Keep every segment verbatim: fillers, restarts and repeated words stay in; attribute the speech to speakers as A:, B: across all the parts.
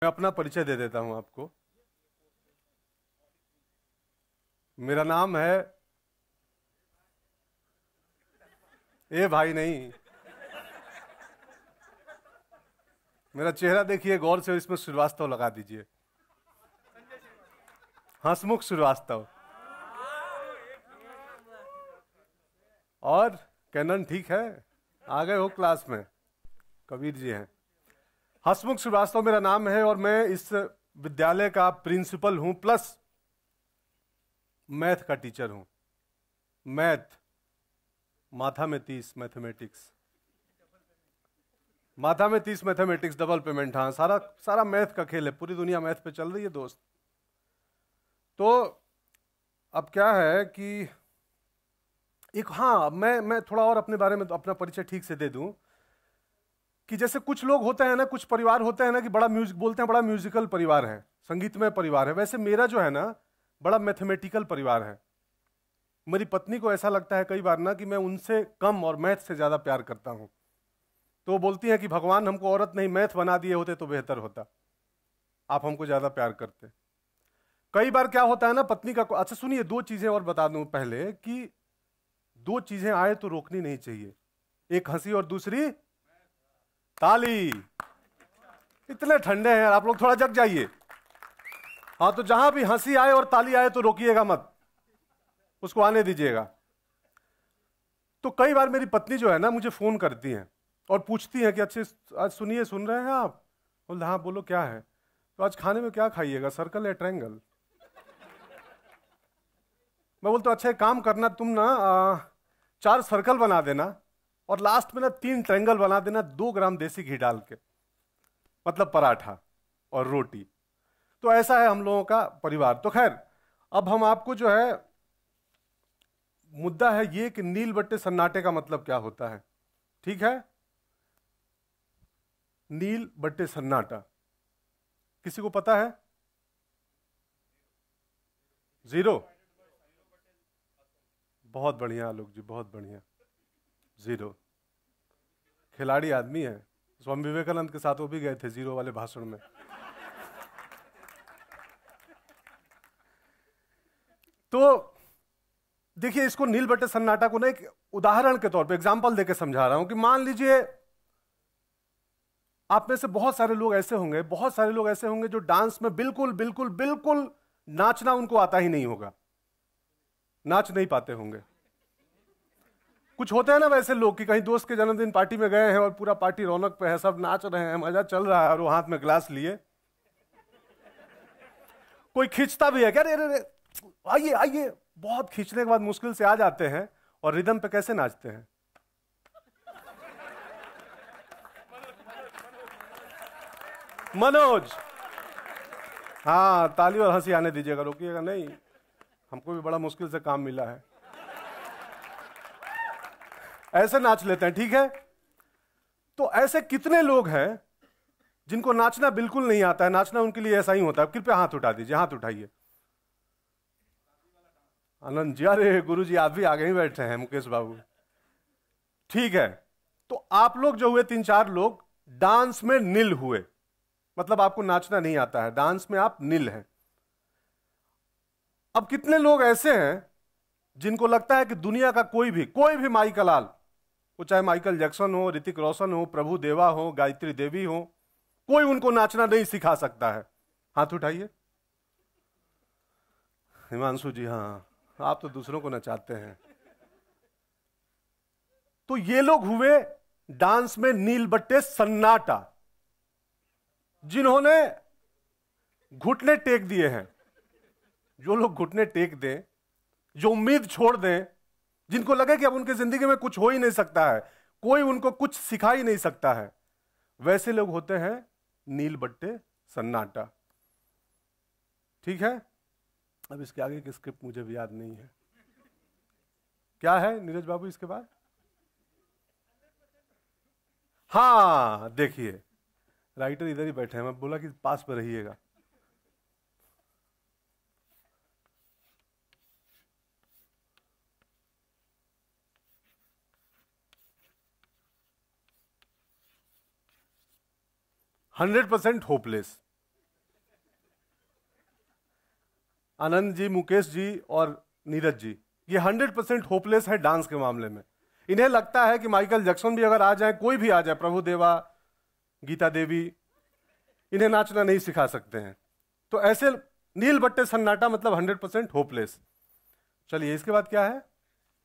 A: मैं अपना परिचय दे देता हूं आपको। मेरा नाम है ए भाई नहीं, मेरा चेहरा देखिए गौर से, इसमें श्रीवास्तव लगा दीजिए, हंसमुख श्रीवास्तव। और कैनन ठीक है, आ गए हो क्लास में, कबीर जी हैं। हंसमुख श्रीवास्तव मेरा नाम है और मैं इस विद्यालय का प्रिंसिपल हूं, प्लस मैथ का टीचर हूं। मैथ, माथा में तीस मैथमेटिक्स, माथा में तीस मैथमेटिक्स, डबल पेमेंट। हाँ, सारा सारा मैथ का खेल है, पूरी दुनिया मैथ पे चल रही है दोस्त। तो अब क्या है कि एक, हाँ, मैं मैं थोड़ा और अपने बारे में तो अपना परिचय ठीक से दे दूं कि जैसे कुछ लोग होते हैं ना, कुछ परिवार होते हैं ना कि बड़ा म्यूजिक बोलते हैं, बड़ा म्यूजिकल परिवार है, संगीतमय परिवार है। वैसे मेरा जो है ना बड़ा मैथमेटिकल परिवार है। मेरी पत्नी को ऐसा लगता है कई बार ना कि मैं उनसे कम और मैथ से ज्यादा प्यार करता हूं। तो वो बोलती है कि भगवान हमको औरत नहीं मैथ बना दिए होते तो बेहतर होता, आप हमको ज्यादा प्यार करते। कई बार क्या होता है ना पत्नी का। अच्छा सुनिए, दो चीजें और बता दूं पहले कि दो चीजें आए तो रोकनी नहीं चाहिए, एक हंसी और दूसरी ताली। इतने ठंडे हैं यार आप लोग, थोड़ा जग जाइए। हाँ, तो जहां भी हंसी आए और ताली आए तो रोकिएगा मत, उसको आने दीजिएगा। तो कई बार मेरी पत्नी जो है ना मुझे फोन करती हैं और पूछती हैं कि अच्छे आज सुनिए, सुन रहे हैं आप? बोल हाँ, बोलो क्या है? तो आज खाने में क्या खाइएगा, सर्कल या ट्रायंगल? मैं बोलता अच्छा एक काम करना, तुम ना आ, चार सर्कल बना देना और लास्ट में ना तीन ट्रायंगल बना देना, दो ग्राम देसी घी डाल के, मतलब पराठा और रोटी। तो ऐसा है हम लोगों का परिवार। तो खैर, अब हम आपको जो है, मुद्दा है ये कि नील बट्टे सन्नाटे का मतलब क्या होता है। ठीक है, नील बट्टे सन्नाटा किसी को पता है? जीरो, बहुत बढ़िया आलोक जी, बहुत बढ़िया। जीरो खिलाड़ी आदमी है, स्वामी विवेकानंद के साथ वो भी गए थे जीरो वाले भाषण में। तो देखिए, इसको नील बट्टे सन्नाटा को ना एक उदाहरण के तौर पे एग्जांपल देके समझा रहा हूं कि मान लीजिए आप में से बहुत सारे लोग ऐसे होंगे, बहुत सारे लोग ऐसे होंगे जो डांस में बिल्कुल बिल्कुल बिल्कुल नाचना उनको आता ही नहीं होगा, नाच नहीं पाते होंगे। कुछ होते हैं ना वैसे लोग कि कहीं दोस्त के जन्मदिन पार्टी में गए हैं और पूरा पार्टी रौनक पे है, सब नाच रहे हैं, मजा चल रहा है, और वो हाथ में ग्लास लिए, कोई खींचता भी है क्या, अरे अरे आइए आइए, बहुत खींचने के बाद मुश्किल से आ जाते हैं और रिदम पे कैसे नाचते हैं। मनोज, हाँ, ताली और हंसी आने दीजिएगा, रोकिएगा नहीं, हमको भी बड़ा मुश्किल से काम मिला है। ऐसे नाच लेते हैं, ठीक है। तो ऐसे कितने लोग हैं जिनको नाचना बिल्कुल नहीं आता है, नाचना उनके लिए ऐसा ही होता है? कृपया हाथ उठा दीजिए, हाथ उठाइए। आनंद जी, अरे गुरु जी आप भी आगे ही बैठे हैं, मुकेश बाबू, ठीक है। तो आप लोग जो हुए तीन चार लोग डांस में नील हुए, मतलब आपको नाचना नहीं आता है, डांस में आप नील हैं। अब कितने लोग ऐसे हैं जिनको लगता है कि दुनिया का कोई भी कोई भी माई का लाल, वो चाहे माइकल जैक्सन हो, ऋतिक रोशन हो, प्रभु देवा हो, गायत्री देवी हो, कोई उनको नाचना नहीं सिखा सकता है? हाथ उठाइए। हिमांशु जी, हाँ, आप तो दूसरों को नचाते हैं। तो ये लोग हुए डांस में नील बट्टे सन्नाटा, जिन्होंने घुटने टेक दिए हैं। जो लोग घुटने टेक दें, जो उम्मीद छोड़ दें, जिनको लगे कि अब उनकी जिंदगी में कुछ हो ही नहीं सकता है, कोई उनको कुछ सिखा ही नहीं सकता है, वैसे लोग होते हैं नील बट्टे सन्नाटा। ठीक है, अब इसके आगे की स्क्रिप्ट मुझे भी याद नहीं है, क्या है नीरज बाबू इसके बाद? हाँ देखिए, राइटर इधर ही बैठे हैं, मैं बोला कि पास पर रहिएगा। Hundred percent hopeless, Anand ji, Mukesh ji और नीरज जी, ये हंड्रेड परसेंट होपलेस है डांस के मामले में। इन्हें लगता है कि माइकल जैक्सन भी अगर आ जाए, कोई भी आ जाए, प्रभु देवा, गीता देवी, इन्हें नाचना नहीं सिखा सकते हैं। तो ऐसे नील बट्टे सन्नाटा मतलब हंड्रेड परसेंट होपलेस। चलिए इसके बाद क्या है?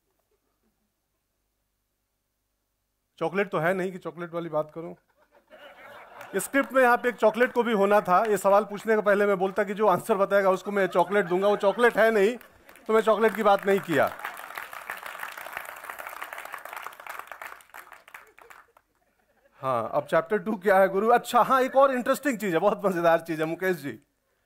A: चॉकलेट तो है नहीं कि चॉकलेट वाली बात करूं। स्क्रिप्ट में यहां पे एक चॉकलेट को भी होना था। ये सवाल पूछने के पहले मैं बोलता कि जो आंसर बताएगा उसको मैं चॉकलेट दूंगा। वो चॉकलेट है नहीं तो मैं चॉकलेट की बात नहीं किया। हाँ, अब चैप्टर टू क्या है गुरु? अच्छा हाँ, एक और इंटरेस्टिंग चीज है, बहुत मजेदार चीज है मुकेश जी।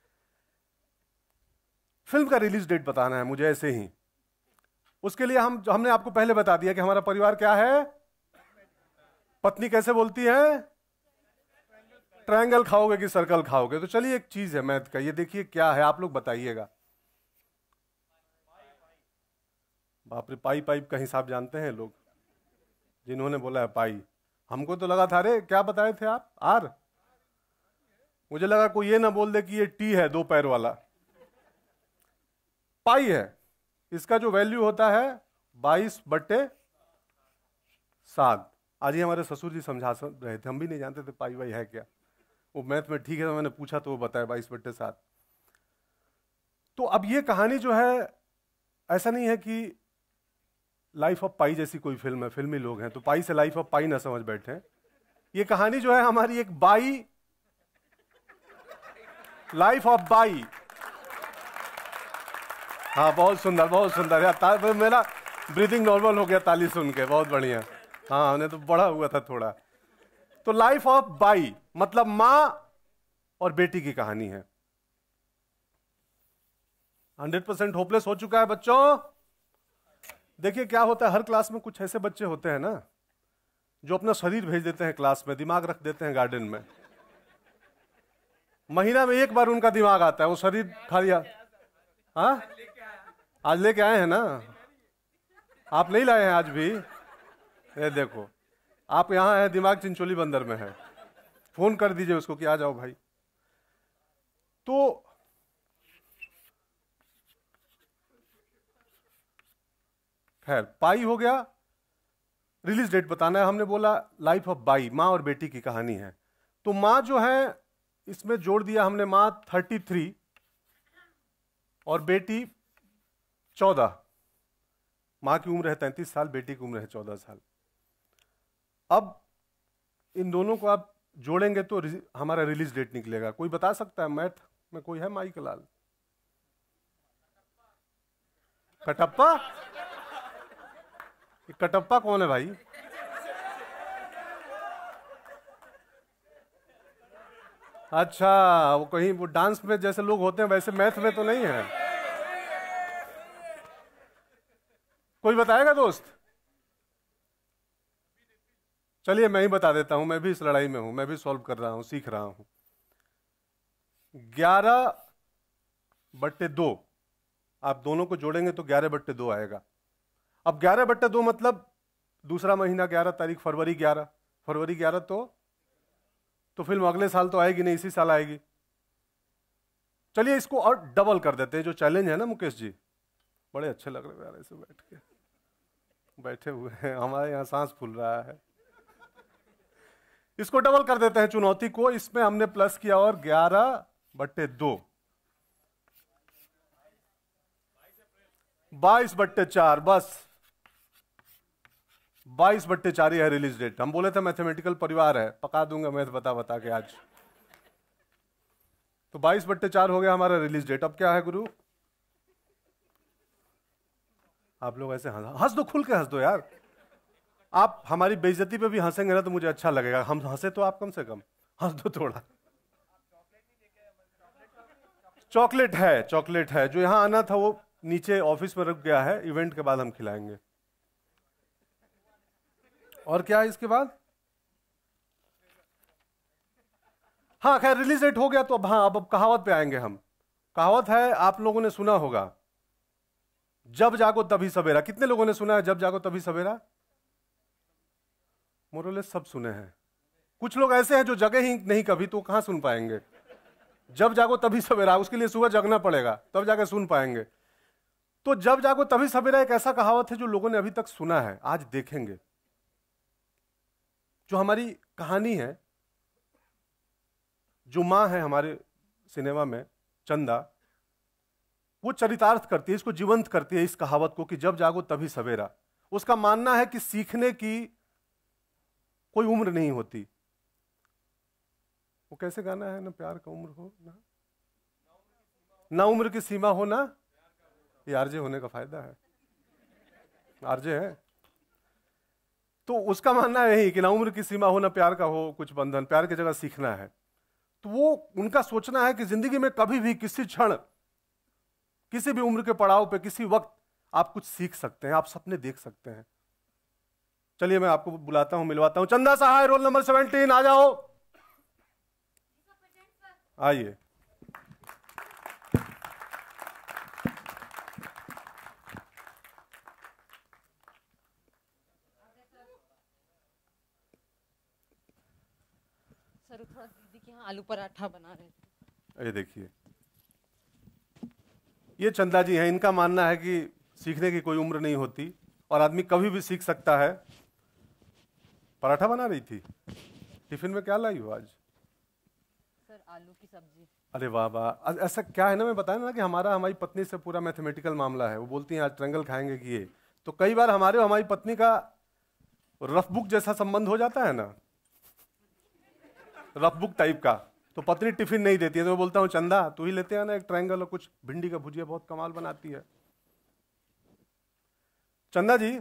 A: फिल्म का रिलीज डेट बताना है मुझे ऐसे ही। उसके लिए हम हमने आपको पहले बता दिया कि हमारा परिवार क्या है। पत्नी कैसे बोलती है? ट्रायंगल खाओगे कि सर्कल खाओगे? तो चलिए एक चीज है मैथ का, ये देखिए क्या है, आप लोग बताइएगा। बाप रे, पाई पाइप का हिसाब जानते हैं लोग जिन्होंने बोला है पाई। हमको तो लगा था, अरे क्या बताए थे आप? आर। मुझे लगा कोई ये ना बोल दे कि ये टी है दो पैर वाला। पाई है, इसका जो वैल्यू होता है बाईस बट्टे सात। आज ही हमारे ससुर जी समझा रहे थे, हम भी नहीं जानते थे पाई वाई है क्या। वो मैथ में ठीक है तो मैंने पूछा तो वो बताया बाईस बट्टे सात। तो अब ये कहानी जो है, ऐसा नहीं है कि लाइफ ऑफ पाई जैसी कोई फिल्म है, फिल्मी लोग हैं तो पाई से लाइफ ऑफ पाई ना समझ बैठे। ये कहानी जो है हमारी एक बाई, लाइफ ऑफ बाई। हाँ बहुत सुंदर, बहुत सुंदर यार, मेरा ब्रीदिंग नॉर्मल हो गया ताली सुन के, बहुत बढ़िया। हाँ उन्हें तो बड़ा हुआ था थोड़ा। तो लाइफ ऑफ बाई मतलब मां और बेटी की कहानी है। हंड्रेड परसेंट होपलेस हो चुका है बच्चों। देखिए क्या होता है, हर क्लास में कुछ ऐसे बच्चे होते हैं ना जो अपना शरीर भेज देते हैं क्लास में, दिमाग रख देते हैं गार्डन में। महीना में एक बार उनका दिमाग आता है, वो शरीर खा लिया। हाँ आज लेके आए हैं ना आप? नहीं लाए हैं आज भी? ये देखो, आप यहां हैं, दिमाग चिंचोली बंदर में है। फोन कर दीजिए उसको कि आ जाओ भाई। तो खैर पाई हो गया, रिलीज डेट बताना है। हमने बोला लाइफ ऑफ बाई, मां और बेटी की कहानी है। तो मां जो है इसमें जोड़ दिया हमने, मां थर्टी थ्री और बेटी चौदह। मां की उम्र है तैंतीस साल, बेटी की उम्र है चौदह साल। अब इन दोनों को आप जोड़ेंगे तो हमारा रिलीज डेट निकलेगा। कोई बता सकता है मैथ में? कोई है माई लाल? कटप्पा? कटप्पा कौन है भाई? अच्छा, वो कहीं वो डांस में जैसे लोग होते हैं वैसे मैथ में तो नहीं है। कोई बताएगा दोस्त? चलिए मैं ही बता देता हूं, मैं भी इस लड़ाई में हूं, मैं भी सॉल्व कर रहा हूं, सीख रहा हूं। ग्यारह बट्टे दो, आप दोनों को जोड़ेंगे तो ग्यारह बट्टे दो आएगा। अब ग्यारह बट्टे दो मतलब दूसरा महीना ग्यारह तारीख, फरवरी ग्यारह। फरवरी ग्यारह तो तो फिल्म अगले साल तो आएगी नहीं, इसी साल आएगी। चलिए इसको और डबल कर देते हैं। जो चैलेंज है ना मुकेश जी, बड़े अच्छे लग रहे हैं यार ऐसे बैठ के, बैठे हुए हैं, हमारे यहाँ सांस फूल रहा है। इसको डबल कर देते हैं चुनौती को। इसमें हमने प्लस किया और ग्यारह बट्टे दो, बाईस बट्टे चार, बस बाईस बट्टे चार है रिलीज डेट। हम बोले थे मैथमेटिकल परिवार है, पका दूंगा मैथ बता बता के आज। तो बाईस बट्टे चार हो गया हमारा रिलीज डेट। अब क्या है गुरु? आप लोग ऐसे हंस हंस दो, खुल के हंस दो यार। आप हमारी बेइज्जती पे भी हंसेंगे ना तो मुझे अच्छा लगेगा। हम हंसे तो आप कम से कम हंस दो थोड़ा। चॉकलेट है, चॉकलेट है। जो यहां आना था वो नीचे ऑफिस में रुक गया है, इवेंट के बाद हम खिलाएंगे। और क्या है इसके बाद? हाँ खैर रिलीज डेट हो गया तो अब हाँ अब, अब कहावत पे आएंगे हम। कहावत है, आप लोगों ने सुना होगा, जब जागो तभी सवेरा। कितने लोगों ने सुना है जब जागो तभी सवेरा? मोरलेस सब सुने हैं। कुछ लोग ऐसे हैं जो जगह ही नहीं कभी, तो कहां सुन पाएंगे। जब जागो तभी सवेरा, उसके लिए सुबह जगना पड़ेगा तब जाके सुन पाएंगे। तो जब जागो तभी सवेरा एक ऐसा कहावत है जो लोगों ने अभी तक सुना है, आज देखेंगे। जो हमारी कहानी है, जो मां है हमारे सिनेमा में चंदा, वो चरितार्थ करती है, इसको जीवंत करती है, इस कहावत को कि जब जागो तभी सवेरा। उसका मानना है कि सीखने की कोई उम्र नहीं होती। वो कैसे गाना है ना, प्यार का उम्र हो ना, ना उम्र की सीमा हो ना, ये आरजे होने का फायदा है, आरजे है। तो उसका मानना है यही कि ना उम्र की सीमा हो ना प्यार का हो कुछ बंधन, प्यार की जगह सीखना है। तो वो उनका सोचना है कि जिंदगी में कभी भी किसी क्षण, किसी भी उम्र के पड़ाव पे, किसी वक्त आप कुछ सीख सकते हैं, आप सपने देख सकते हैं। चलिए मैं आपको बुलाता हूं, मिलवाता हूं। Chanda Sahay, roll number seventeen, आ जाओ, आइए।
B: सर थोड़ा दीदी के यहाँ आलू पराठा बना रहे थे।
A: ये देखिए, ये चंदा जी हैं। इनका मानना है कि सीखने की कोई उम्र नहीं होती और आदमी कभी भी सीख सकता है। पराठा बना रही थी, टिफिन में क्या लाई हो आज?
B: सर आलू की सब्जी।
A: अरे वाह वाह। ऐसा क्या है ना, मैं बताया ना कि हमारा हमारी पत्नी से पूरा मैथमेटिकल मामला है। वो बोलती हैं आज ट्रायंगल खाएंगे कि ये, तो कई बार हमारे और हमारी पत्नी का रफ बुक जैसा संबंध हो जाता है ना, रफ बुक टाइप का। तो पत्नी टिफिन नहीं देती है तो मैं बोलता हूँ चंदा तू ही लेते हैं ना एक ट्रायंगल और कुछ भिंडी का भुजिया, बहुत कमाल बनाती है चंदा जी।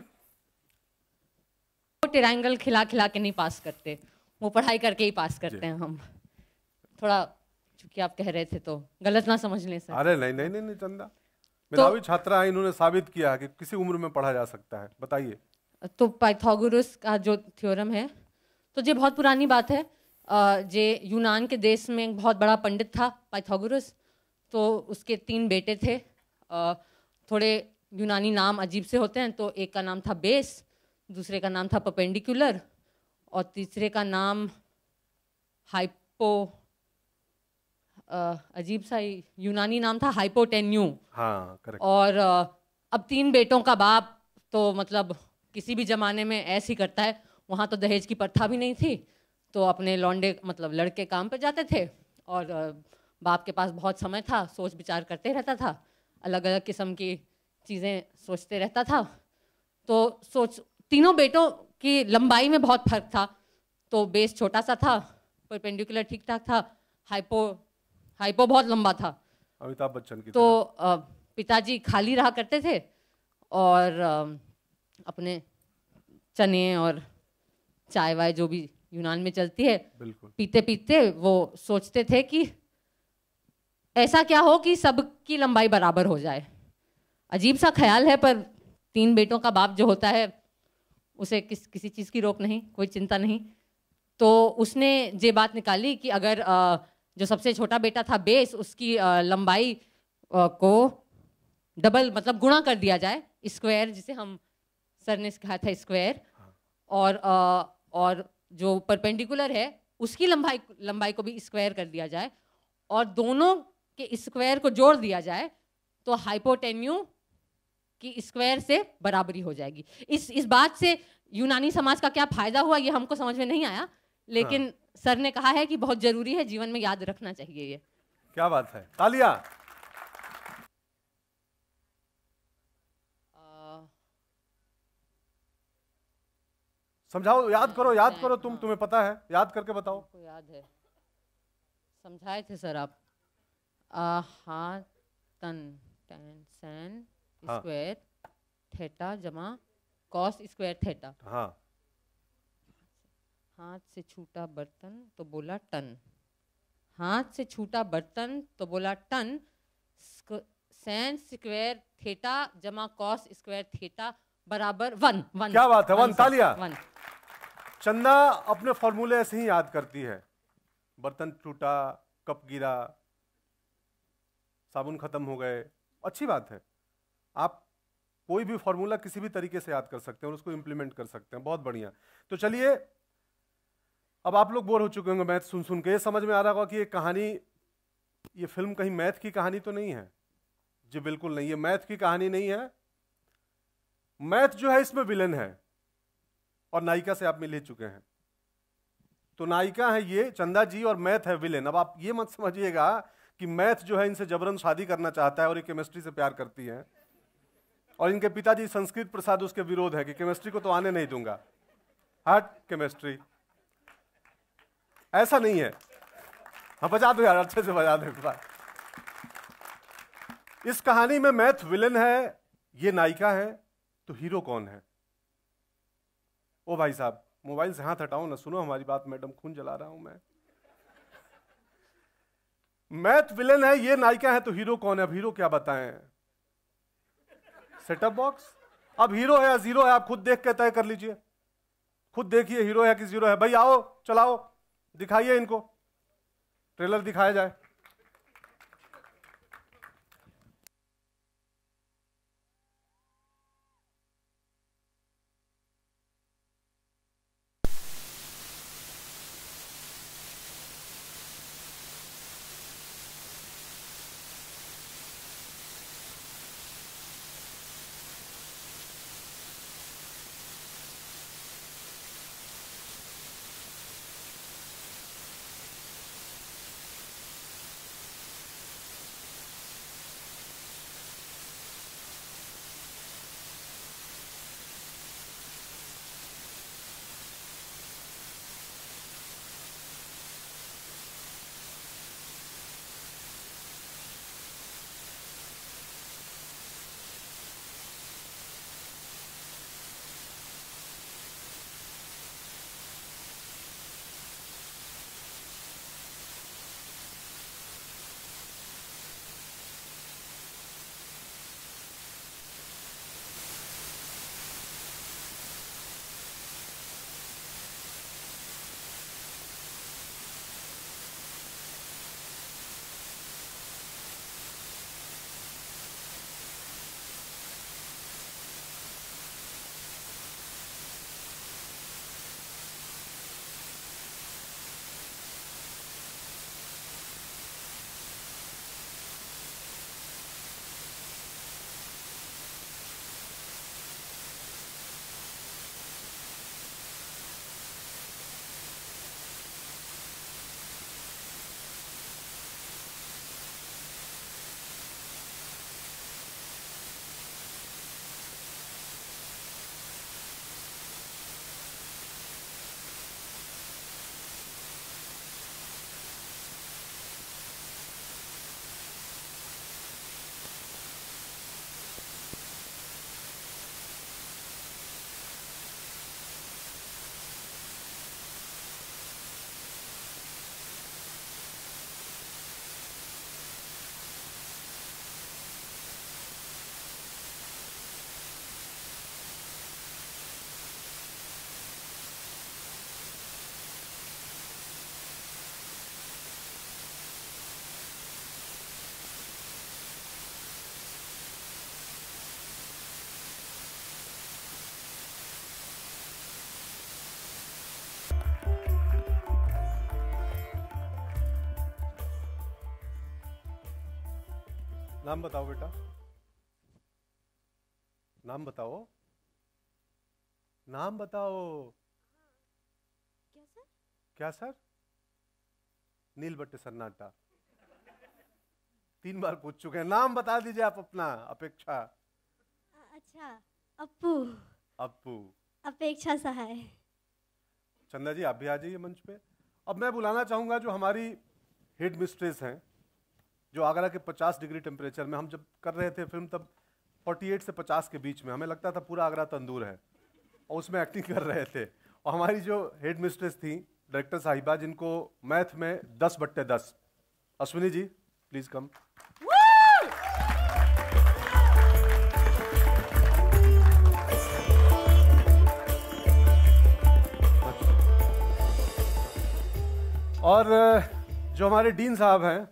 B: वो ट्रायंगल खिला खिला के नहीं पास करते, वो पढ़ाई करके ही पास करते हैं हम। थोड़ा चूंकि आप कह रहे थे तो गलत ना समझ लें सर।
A: अरे नहीं नहीं नहीं, नहीं चंदा मेधावी तो, छात्रा है, इन्होंने साबित किया कि किसी उम्र में पढ़ा जा सकता है। बताइए।
B: तो पाइथागोरस का जो थ्योरम है, तो ये बहुत पुरानी बात है। जे यूनान के देश में एक बहुत बड़ा पंडित था पाइथागोरस। तो उसके तीन बेटे थे। थोड़े यूनानी नाम अजीब से होते हैं, तो एक का नाम था बेस, दूसरे का नाम था परपेंडिकुलर और तीसरे का नाम हाइपो, अजीब सा यूनानी नाम था हाइपोटेन्यू।
A: हाँ, करेक्ट।
B: और अब तीन बेटों का बाप तो मतलब किसी भी जमाने में ऐसे ही करता है। वहाँ तो दहेज की प्रथा भी नहीं थी, तो अपने लौंडे मतलब लड़के काम पे जाते थे और बाप के पास बहुत समय था, सोच विचार करते रहता था, अलग अलग किस्म की चीज़ें सोचते रहता था। तो सोच तीनों बेटों की लंबाई में बहुत फर्क था। तो बेस छोटा सा था, परपेंडिकुलर ठीक ठाक था, हाइपो हाइपो बहुत लंबा था,
A: अमिताभ बच्चन की।
B: तो पिताजी खाली रहा करते थे और अपने चने और चाय वाय जो भी यूनान में चलती है पीते पीते वो सोचते थे कि ऐसा क्या हो कि सबकी लंबाई बराबर हो जाए। अजीब सा ख्याल है, पर तीन बेटों का बाप जो होता है उसे किस किसी चीज़ की रोक नहीं, कोई चिंता नहीं। तो उसने ये बात निकाली कि अगर आ, जो सबसे छोटा बेटा था बेस, उसकी आ, लंबाई आ, को डबल मतलब गुणा कर दिया जाए, स्क्वायर जिसे हम सर ने सिखाया था स्क्वायर, और आ, और जो परपेंडिकुलर है उसकी लंबाई लंबाई को भी स्क्वायर कर दिया जाए और दोनों के स्क्वायर को जोड़ दिया जाए, तो हाइपोटेन्यू की स्क्वायर से बराबरी हो जाएगी। इस इस बात से यूनानी समाज का क्या फायदा हुआ ये हमको समझ में नहीं आया, लेकिन हाँ। सर ने कहा है कि बहुत जरूरी है, जीवन में याद रखना चाहिए ये।
A: क्या बात है, तालियां। समझाओ, याद करो, याद करो, तुम तुम्हें पता है, याद करके बताओ।
B: को याद है, समझाए थे सर आप। आ, हाँ तन टेन सैन स्क्वायर थीटा जमा कॉस स्क्वायर थीटा।
A: हाँ।
B: हाथ से छूटा बर्तन तो बोला टन, हाथ से छूटा बर्तन तो बोला टन, सैन स्क्वायर थीटा जमा कॉस स्क्वायर थीटा बराबर वन। वन
A: क्या बात है, वन, तालियां।
B: वन।
A: चंदा अपने फॉर्मूले ऐसे ही याद करती है। बर्तन टूटा, कप गिरा, साबुन खत्म हो गए, अच्छी बात है। आप कोई भी फॉर्मूला किसी भी तरीके से याद कर सकते हैं और उसको इंप्लीमेंट कर सकते हैं, बहुत बढ़िया। तो चलिए, अब आप लोग बोर हो चुके होंगे मैथ सुन सुन के, समझ में आ रहा होगा कि ये कहानी ये फिल्म कहीं मैथ की कहानी तो नहीं है? जी बिल्कुल नहीं, ये मैथ की कहानी नहीं है। मैथ जो है इसमें विलेन है, और नायिका से आप मिल ही चुके हैं। तो नायिका है ये चंदा जी और मैथ है विलेन। अब आप ये मत समझिएगा कि मैथ जो है इनसे जबरन शादी करना चाहता है और ये केमिस्ट्री से प्यार करती है, और इनके पिताजी संस्कृत प्रसाद उसके विरोध है कि केमिस्ट्री को तो आने नहीं दूंगा, हट केमिस्ट्री। ऐसा नहीं है। हाँ बजा दो यार, अच्छे से बजा दो एक बार। इस कहानी में मैथ विलेन है, ये नायिका है, तो हीरो कौन है? ओ भाई साहब मोबाइल से हाथ हटाओ ना, सुनो हमारी बात मैडम, खून जला रहा हूं मैं। मैथ विलेन है, ये नायिका है, तो हीरो कौन है? अब हीरो क्या बताएं? Setup box. अब हीरो है या जीरो है आप खुद देख के तय कर लीजिए, खुद देखिए हीरो है कि जीरो है। भाई आओ चलाओ, दिखाइए इनको, ट्रेलर दिखाया जाए। नाम बताओ बेटा, नाम बताओ, नाम बताओ।
C: क्या सर?
A: क्या सर? नील बट्टे सन्नाटा। तीन बार पूछ चुके हैं, नाम बता दीजिए आप अपना। अपेक्षा।
C: अच्छा, अप्पू।
A: अप्पू।
C: अपेक्षा सहाय।
A: चंदा जी आप भी आ जाइए मंच पे। अब मैं बुलाना चाहूंगा जो हमारी हेड मिस्ट्रेस हैं, जो आगरा के पचास डिग्री टेम्परेचर में, हम जब कर रहे थे फिल्म तब अड़तालीस से पचास के बीच में, हमें लगता था पूरा आगरा तंदूर है, और उसमें एक्टिंग कर रहे थे। और हमारी जो हेड मिस्ट्रेस थी डायरेक्टर साहिबा, जिनको मैथ में दस बट्टे दस, अश्विनी जी प्लीज कम। और जो हमारे डीन साहब हैं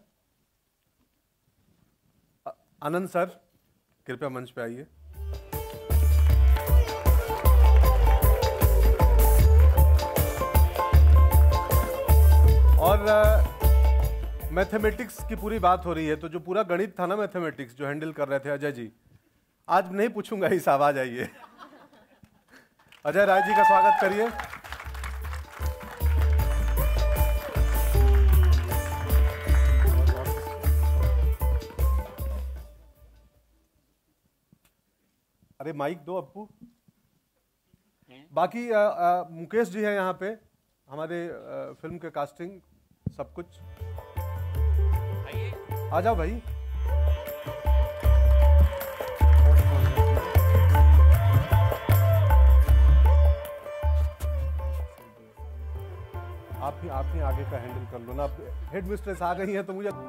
A: आनंद सर, कृपया मंच पे आइए। और मैथमेटिक्स की पूरी बात हो रही है, तो जो पूरा गणित था ना मैथमेटिक्स जो हैंडल कर रहे थे अजय जी, आज नहीं पूछूंगा हिसाब, आ जाइए। अजय राय जी का स्वागत करिए। अरे माइक दो अप्पू। बाकी आ, आ, मुकेश जी हैं यहाँ पे, हमारे आ, फिल्म के कास्टिंग सब कुछ। आ जाओ भाई। आप ही आप ही आगे का हैंडल कर लो ना, हेड मिस्ट्रेस आ गई है तो मुझे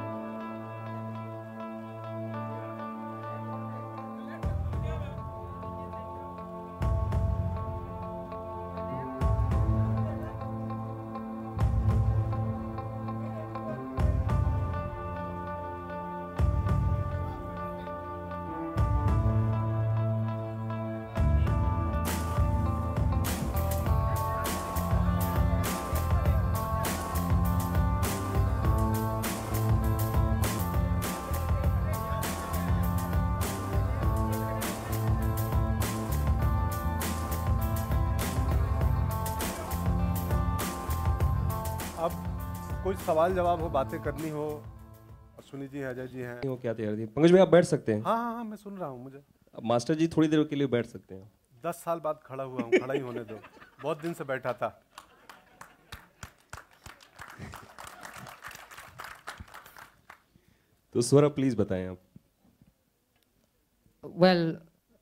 A: कोई सवाल जवाब हो, बातें करनी हो, अश्विनी जी अजय जी हैं।
D: वो क्या तैयार थी। पंकज भाई आप बैठ सकते हैं।
A: हाँ हाँ हाँ मैं सुन रहा हूँ। मुझे
D: अब मास्टर जी थोड़ी देर के लिए बैठ सकते हैं।
A: दस साल बाद खड़ा हुआ हूँ, खड़ा ही होने दो, बहुत दिन से बैठा था।
D: तो स्वरा प्लीज बताएं आप।
B: वेल well,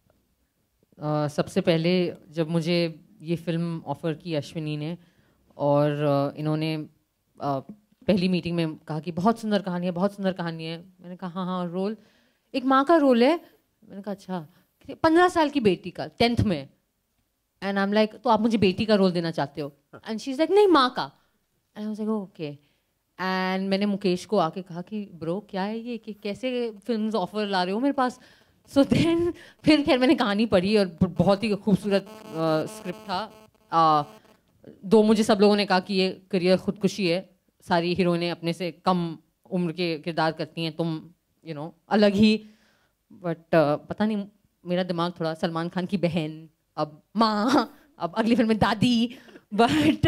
B: uh, सबसे पहले जब मुझे ये फिल्म ऑफर की अश्विनी ने और uh, इन्होंने uh, पहली मीटिंग में कहा कि बहुत सुंदर कहानी है, बहुत सुंदर कहानी है, मैंने कहा हाँ हाँ रोल एक माँ का रोल है। मैंने कहा अच्छा, पंद्रह साल की बेटी का, टेंथ में। एंड आई एम लाइक तो आप मुझे बेटी का रोल देना चाहते हो? एंड शी इज लाइक नहीं माँ का। And I was like okay. And मैंने मुकेश को आके कहा कि ब्रो क्या है ये, कि कैसे फिल्म्स ऑफर ला रहे हो मेरे पास। सो so देन फिर खैर मैंने कहानी पढ़ी और बहुत ही खूबसूरत स्क्रिप्ट था। uh, दो मुझे सब लोगों ने कहा कि ये करियर खुदकुशी है, सारी हीरोइनें अपने से कम उम्र के किरदार करती हैं, तुम यू you नो know, अलग ही। बट uh, पता नहीं मेरा दिमाग थोड़ा सलमान खान की बहन, अब माँ, अब अगली फिल्म में दादी। बट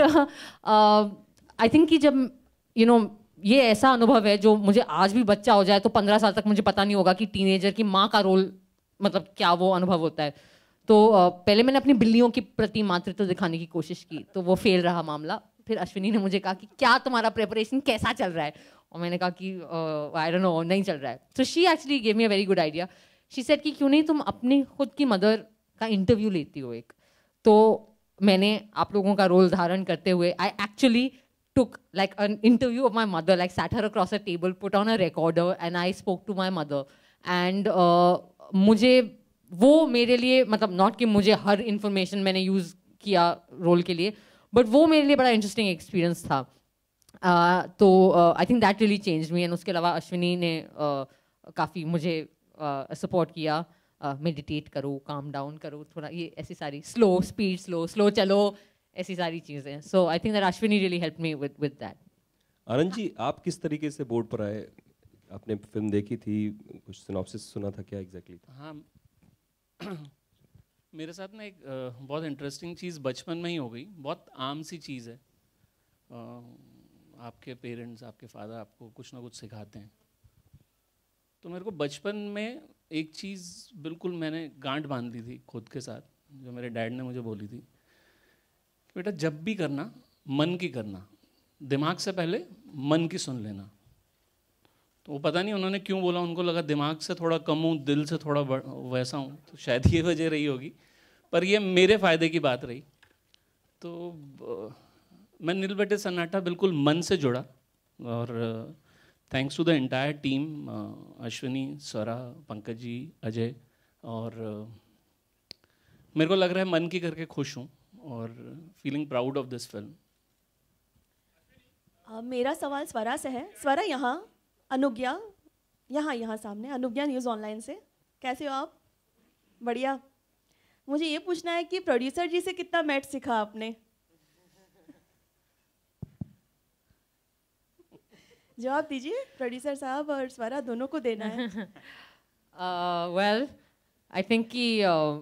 B: आई थिंक कि जब यू you नो know, ये ऐसा अनुभव है जो मुझे आज भी बच्चा हो जाए तो पंद्रह साल तक मुझे पता नहीं होगा कि टीनेजर की माँ का रोल मतलब क्या वो अनुभव होता है। तो uh, पहले मैंने अपनी बिल्लियों के प्रति मातृत्व दिखाने की कोशिश की, तो वो फेल रहा मामला। फिर अश्विनी ने मुझे कहा कि क्या तुम्हारा प्रिपरेशन कैसा चल रहा है, और मैंने कहा कि आई डोंट नो, नहीं चल रहा है। So she actually gave me a very good idea. She said कि क्यों नहीं तुम अपनी खुद की मदर का इंटरव्यू लेती हो एक। तो मैंने आप लोगों का रोल धारण करते हुए I actually took like an interview of my mother, like sat her across a table, put on a recorder and I spoke to my mother. And uh, मुझे वो मेरे लिए मतलब नॉट कि मुझे हर इंफॉर्मेशन मैंने यूज़ किया रोल के लिए, बट वो मेरे लिए बड़ा इंटरेस्टिंग एक्सपीरियंस था। uh, तो I think that really changed me. And उसके अलावा अश्विनी ने uh, काफ़ी मुझे सपोर्ट uh, किया। मेडिटेट uh, करो, काम डाउन करो थोड़ा, ये ऐसी सारी स्लो स्पीड, स्लो स्लो चलो, ऐसी सारी चीज़ें। So I think that Ashwini really help me with with that.
D: Anand ji आप किस तरीके से बोर्ड पर आए? आपने फिल्म देखी थी, कुछ सिनॉप्सिस सुना था, क्या एग्जैक्टली था?
E: हाँ मेरे साथ ना एक uh, बहुत इंटरेस्टिंग चीज़ बचपन में ही हो गई। बहुत आम सी चीज़ है, uh, आपके पेरेंट्स, आपके फादर आपको कुछ ना कुछ सिखाते हैं। तो मेरे को बचपन में एक चीज़ बिल्कुल मैंने गांठ बांध ली थी खुद के साथ, जो मेरे डैड ने मुझे बोली थी, बेटा जब भी करना मन की करना, दिमाग से पहले मन की सुन लेना। तो वो पता नहीं उन्होंने क्यों बोला, उनको लगा दिमाग से थोड़ा कम हूँ, दिल से थोड़ा वैसा हूँ, तो शायद ये वजह रही होगी, पर ये मेरे फ़ायदे की बात रही। तो मैं नील बेटे सन्नाटा बिल्कुल मन से जुड़ा, और thanks to the entire team, Ashwini, Swara, Pankaj ji, Ajay, और मेरे को लग रहा है मन की करके खुश हूँ और feeling proud of this film.
F: मेरा सवाल स्वरा से है। स्वरा यहाँ, अनुज्ञा यहाँ यहाँ सामने, अनुज्ञा न्यूज़ ऑनलाइन से। कैसे हो आप? बढ़िया। मुझे ये पूछना है कि प्रोड्यूसर जी से कितना मैथ सीखा आपने? जवाब दीजिए, प्रोड्यूसर साहब और स्वरा दोनों को देना है।
B: वेल आई थिंक कि uh,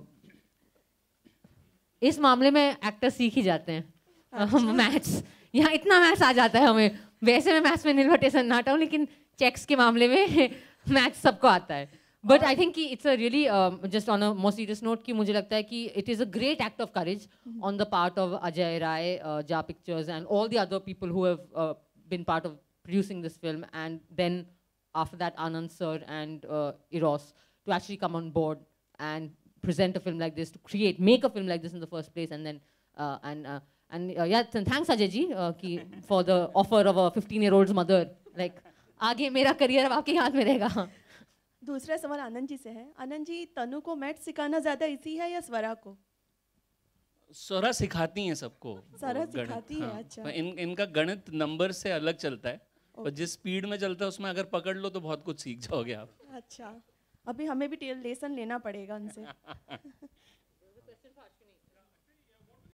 B: इस मामले में एक्टर सीख ही जाते हैं मैथ्स। यहाँ इतना मैथ्स आ जाता है हमें, वैसे मैं मैथ्स में निर्भर सन्नाटा हूँ, लेकिन चेक्स के मामले में मैथ्स सबको आता है। बट आई थिंक कि it's a really just on a more serious note कि मुझे लगता है कि it is a great act of courage on the part of Ajay Rai, Jar Pictures and all the other people who have been part of producing this film, and then after that Anand sir and uh, Eros to actually come on board and present a film like this, to create, make a film like this in the first place, and then uh, and uh, and uh, yeah, thanks Ajay ji uh, ki, for the offer of a fifteen year old's mother. Like आगे मेरा career अब आपके हाथ में रहेगा।
F: दूसरा सवाल आनंद जी से है। आनंद जी, तनु को मैथ सिखाना ज्यादा इजी है या स्वरा को?
E: स्वरा सिखाती हैं सबको।
F: स्वरा सिखाती है, अच्छा।
E: इन इनका गणित नंबर से अलग चलता है, और जिस स्पीड में चलता है उसमें अगर पकड़ लो तो बहुत कुछ सीख जाओगे आप।
F: अच्छा, अभी हमें भी टेल लेसन लेना पड़ेगा उनसे।